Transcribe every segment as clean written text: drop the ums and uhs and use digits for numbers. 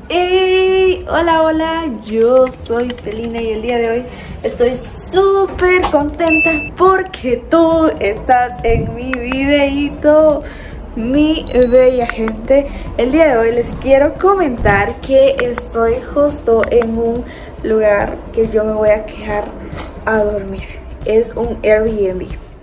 Hey, hola, hola, yo soy Celina y el día de hoy estoy súper contenta porque tú estás en mi videito, mi bella gente. El día de hoy les quiero comentar que estoy justo en un lugar que yo me voy a quedar a dormir. Es un Airbnb.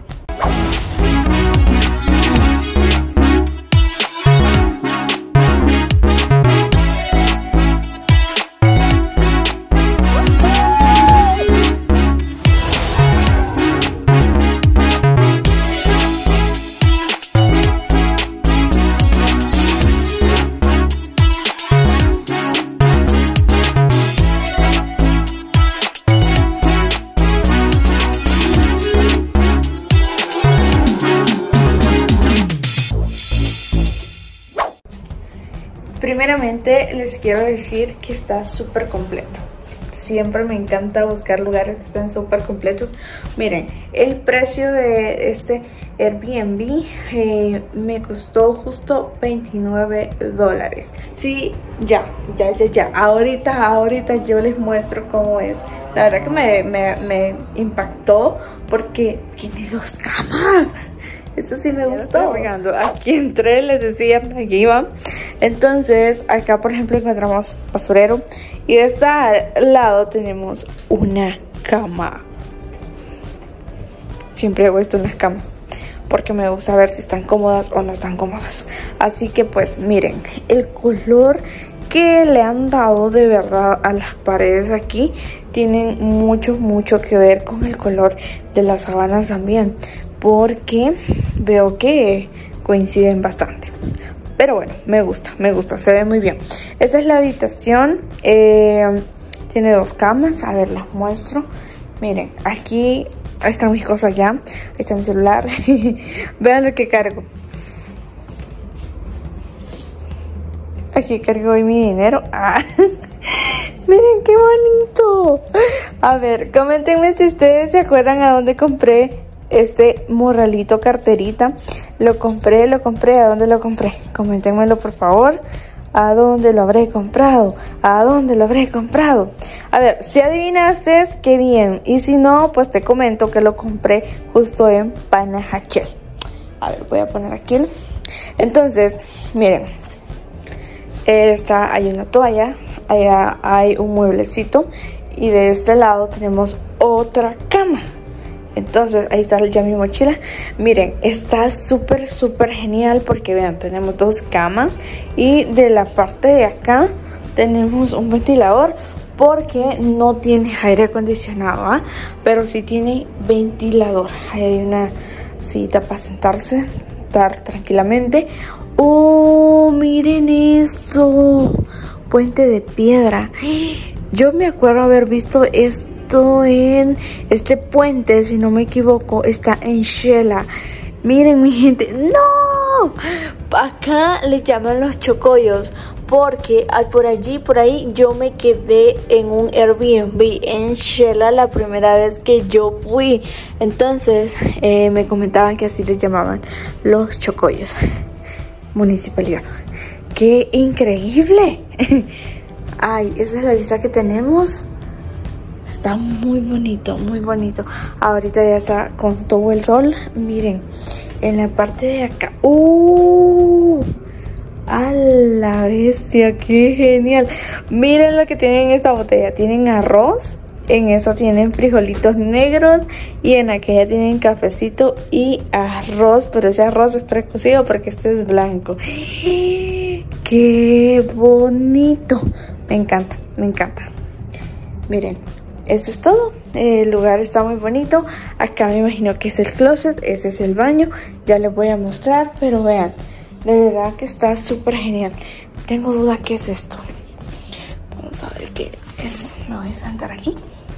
Primeramente les quiero decir que está súper completo. Siempre me encanta buscar lugares que estén súper completos. Miren, el precio de este Airbnb me costó justo $29. Sí, ya. Ahorita yo les muestro cómo es. La verdad que me impactó porque tiene 2 camas. Eso sí me gustó. Aquí entré, les decía, aquí iba. Entonces, acá por ejemplo encontramos basurero. Y de este lado tenemos una cama. Siempre hago esto en las camas, porque me gusta ver si están cómodas o no están cómodas. Así que pues miren, el color que le han dado de verdad a las paredes aquí tienen mucho que ver con el color de las sábanas también, porque veo que coinciden bastante. Pero bueno, me gusta, se ve muy bien. Esta es la habitación, tiene 2 camas, a ver, las muestro. Miren, aquí están mis cosas ya, ahí está mi celular. Vean lo que cargo. Aquí cargo hoy mi dinero. Miren qué bonito. A ver, coméntenme si ustedes se acuerdan a dónde compré este morralito carterita. Lo compré, ¿a dónde lo compré? Coméntenmelo por favor. ¿A dónde lo habré comprado? ¿A dónde lo habré comprado? A ver, si adivinaste, qué bien. Y si no, pues te comento que lo compré justo en Panajachel. A ver, voy a poner aquí. Entonces, miren, hay una toalla, allá hay un mueblecito y de este lado tenemos otra cama. Entonces ahí está ya mi mochila. Miren, está súper genial porque vean, tenemos 2 camas y de la parte de acá tenemos un ventilador porque no tiene aire acondicionado, pero sí tiene ventilador. Ahí hay una sillita para sentarse, estar tranquilamente. ¡Oh, miren esto! Puente de piedra. Yo me acuerdo haber visto esto en este puente, si no me equivoco, está en Xela. Miren mi gente, ¡no! Acá le llaman los chocollos porque por ahí yo me quedé en un Airbnb en Xela la primera vez que yo fui. Entonces me comentaban que así le llamaban los chocollos. Municipalidad. ¡Qué increíble! Ay, esa es la vista que tenemos. Está muy bonito, muy bonito. Ahorita ya está con todo el sol. Miren, en la parte de acá. ¡A la bestia! ¡Qué genial! Miren lo que tienen en esta botella. Tienen arroz. En esa tienen frijolitos negros. Y en aquella tienen cafecito y arroz. Pero ese arroz es precocido porque este es blanco. ¡Qué bonito! Me encanta, me encanta. Miren, eso es todo. El lugar está muy bonito. Acá me imagino que es el closet. Ese es el baño. Ya les voy a mostrar, pero vean, de verdad que está súper genial. Tengo duda qué es esto. Vamos a ver qué es. Me voy a sentar aquí.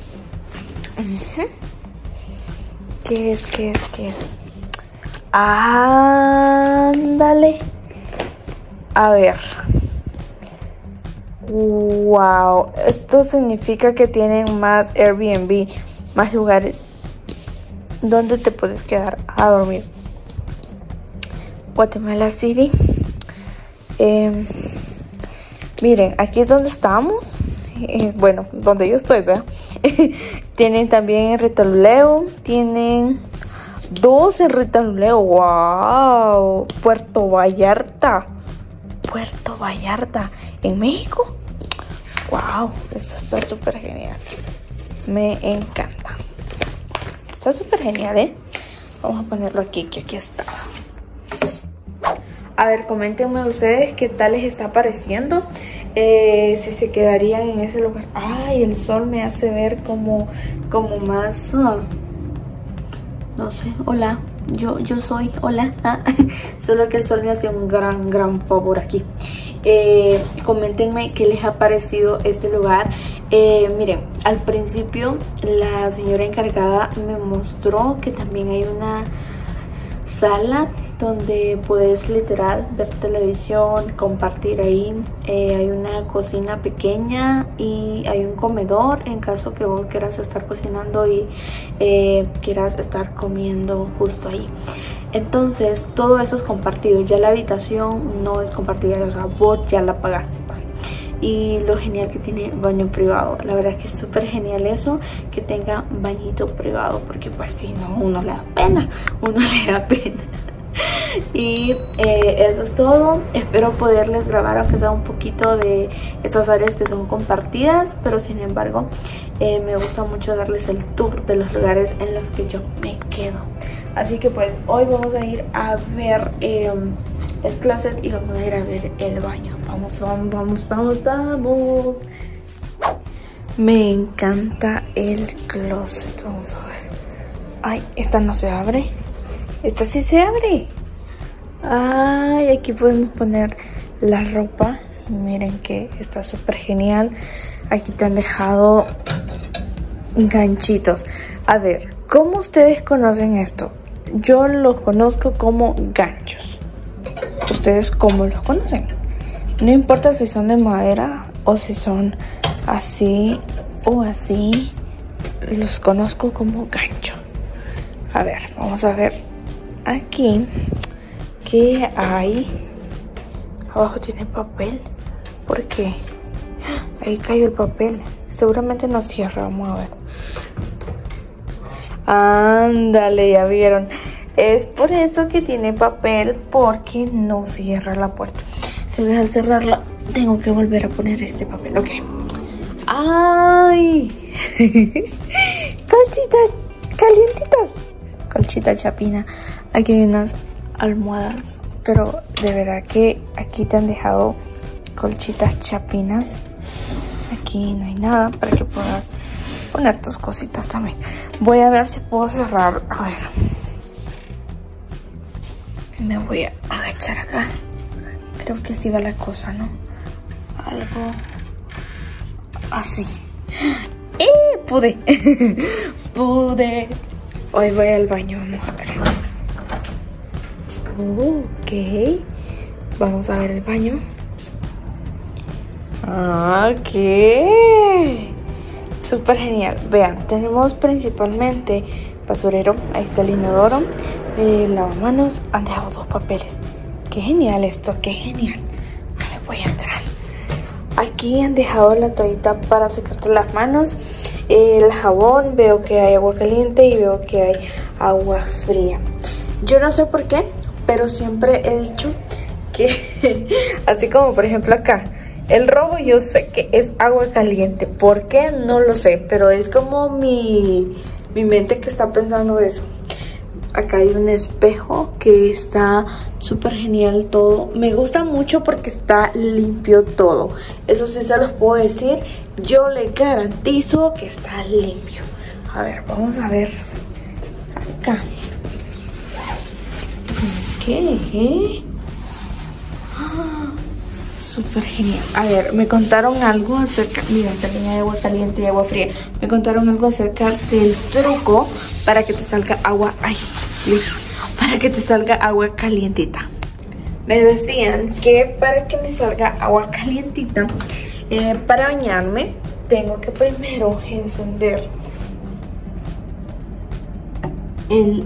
¿Qué es? Ándale. A ver. Wow, esto significa que tienen más Airbnb, más lugares donde te puedes quedar a dormir. Guatemala City. Miren, aquí es donde estamos. Bueno, donde yo estoy, ¿verdad? Tienen también en Retaluleu. Tienen 2 en Retaluleu. ¡Wow! Puerto Vallarta. Puerto Vallarta. ¿En México? ¡Wow! Esto está súper genial. Me encanta. Está súper genial, ¿eh? Vamos a ponerlo aquí, que aquí está. A ver, coméntenme ustedes qué tal les está pareciendo. Si se quedarían en ese lugar. Ay, el sol me hace ver como más... no sé, hola. Yo soy, hola. Solo que el sol me hace un gran favor aquí. Coméntenme qué les ha parecido este lugar. Miren, al principio la señora encargada me mostró que también hay una sala donde puedes literal ver televisión, compartir ahí. Hay una cocina pequeña y hay un comedor en caso que vos quieras estar cocinando y quieras estar comiendo justo ahí. Entonces todo eso es compartido. Ya la habitación no es compartida, o sea, vos ya la pagaste. Y lo genial que tiene baño privado. La verdad es que es súper genial eso, que tenga bañito privado, porque pues si no, uno le da pena. Y eso es todo. Espero poderles grabar aunque sea un poquito de estas áreas que son compartidas, pero sin embargo me gusta mucho darles el tour de los lugares en los que yo me quedo. Así que pues hoy vamos a ir a ver el closet y vamos a ir a ver el baño. Vamos. Me encanta el closet. Vamos a ver. Ay, esta no se abre. Esta sí se abre. Ay, aquí podemos poner la ropa. Miren que está súper genial. Aquí te han dejado ganchitos. A ver, ¿cómo ustedes conocen esto? Yo los conozco como ganchos. ¿Ustedes cómo los conocen? No importa si son de madera o si son así o así. Los conozco como gancho. A ver, vamos a ver aquí qué hay. Abajo tiene papel. ¿Por qué? Ahí cayó el papel. Seguramente no cierra. Vamos a ver. Ándale, ya vieron. Es por eso que tiene papel, porque no cierra la puerta. Entonces al cerrarla tengo que volver a poner este papel. Ok. ¡Ay! Colchitas calientitas. Colchita chapina. Aquí hay unas almohadas, pero de verdad que aquí te han dejado colchitas chapinas. Aquí no hay nada para que puedas poner tus cositas también. Voy a ver si puedo cerrar. A ver, me voy a agachar acá. Creo que así va la cosa, ¿no? Algo así. Pude. Pude. Hoy voy al baño, vamos a ver. Ok. Vamos a ver el baño. Ok. Súper genial. Vean, tenemos principalmente basurero. Ahí está el inodoro. Lavamanos. Han dejado 2 papeles. Qué genial esto, qué genial. Vale, voy a entrar. Aquí han dejado la toallita para secarte las manos. El jabón, veo que hay agua caliente y veo que hay agua fría. Yo no sé por qué, pero siempre he dicho que, así como por ejemplo acá, el rojo yo sé que es agua caliente. ¿Por qué? No lo sé, pero es como mi mente que está pensando eso. Acá hay un espejo que está súper genial todo. Me gusta mucho porque está limpio todo. Eso sí se los puedo decir. Yo le garantizo que está limpio. A ver, vamos a ver acá. ¿Qué? Súper genial. A ver, me contaron algo acerca... Miren, también hay agua caliente y agua fría. Me contaron algo acerca del truco para que te salga agua... Ay, Dios. Para que te salga agua calientita. Me decían que para que me salga agua calientita, para bañarme, tengo que primero encender el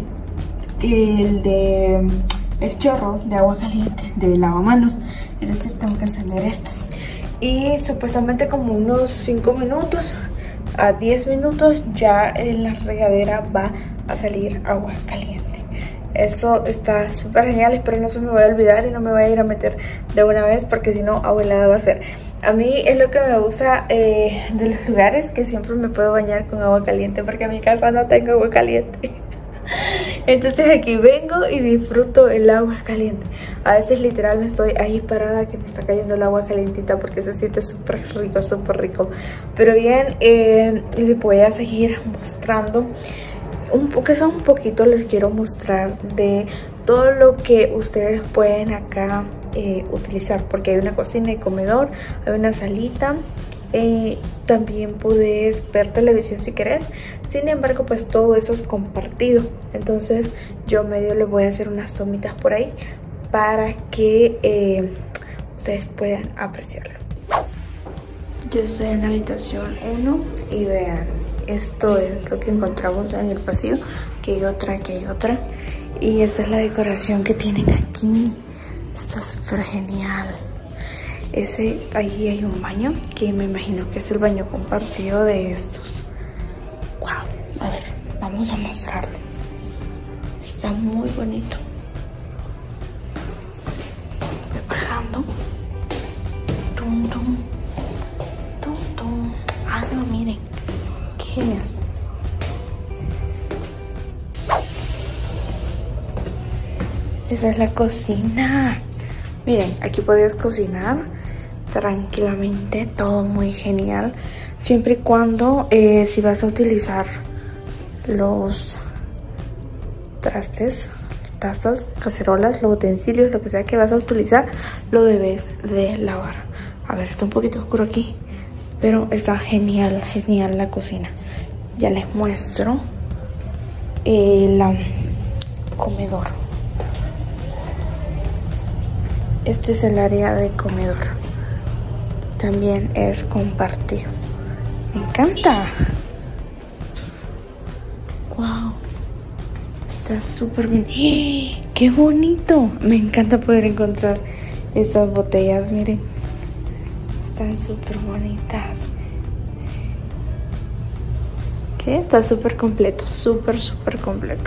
chorro de agua caliente de lavamanos. Es decir, tengo que encender este. y supuestamente como unos 5 minutos a 10 minutos ya en la regadera va a salir agua caliente. Eso está súper genial, espero no se me vaya a olvidar y no me voy a ir a meter de una vez porque si no agua helada va a ser. A mí es lo que me gusta de los lugares, que siempre me puedo bañar con agua caliente porque en mi casa no tengo agua caliente. Entonces aquí vengo y disfruto el agua caliente. A veces literal me estoy ahí parada que me está cayendo el agua calientita porque se siente súper rico, súper rico. Pero bien, les voy a seguir mostrando. Aunque sea un poquito, les quiero mostrar de todo lo que ustedes pueden acá utilizar, porque hay una cocina y comedor, hay una salita, también puedes ver televisión si querés. Sin embargo, pues todo eso es compartido, entonces yo medio les voy a hacer unas tomitas por ahí para que ustedes puedan apreciarlo. Yo estoy en la habitación 1 y vean, esto es lo que encontramos en el pasillo. Aquí hay otra, aquí hay otra. Y esta es la decoración que tienen aquí. Está súper genial. Ahí hay un baño, que me imagino que es el baño compartido de estos. Wow, a ver, vamos a mostrarles. Está muy bonito. Voy bajando. Tum, tum. Tum, tum. Ah, no, miren. Qué genial. Esa es la cocina. Miren, aquí puedes cocinar tranquilamente, todo muy genial, siempre y cuando si vas a utilizar los trastes, tazas, cacerolas, los utensilios, lo que sea que vas a utilizar, lo debes de lavar. A ver, está un poquito oscuro aquí, pero está genial, genial la cocina. Ya les muestro el comedor. Este es el área de comedor. También es compartido. Me encanta. Wow. Está súper bien. ¡Eh! ¡Qué bonito! Me encanta poder encontrar estas botellas. Miren. Están súper bonitas. ¿Qué? Está súper completo. Súper, súper completo.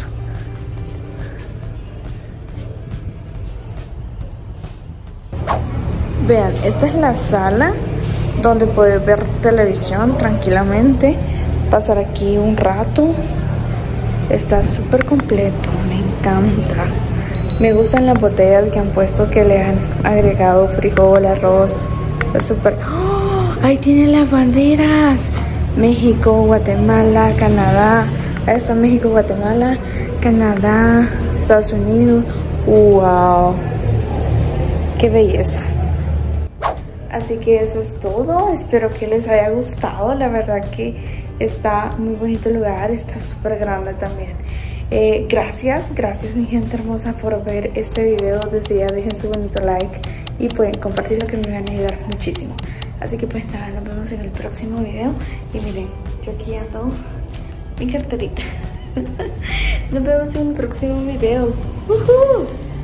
Vean, esta es la sala donde puedes ver televisión tranquilamente, pasar aquí un rato. Está súper completo, me encanta. Me gustan las botellas que han puesto, que le han agregado frijol, arroz. Está súper... ¡Oh! Ahí tienen las banderas. México, Guatemala, Canadá. Ahí está México, Guatemala, Canadá, Estados Unidos. ¡Wow! ¡Qué belleza! Así que eso es todo, espero que les haya gustado. La verdad que está muy bonito el lugar, está súper grande también. Gracias mi gente hermosa por ver este video. Desde ya dejen su bonito like y pueden compartirlo, que me van a ayudar muchísimo. Así que pues nada, nos vemos en el próximo video. Y miren, yo aquí ando mi carterita. Nos vemos en el próximo video.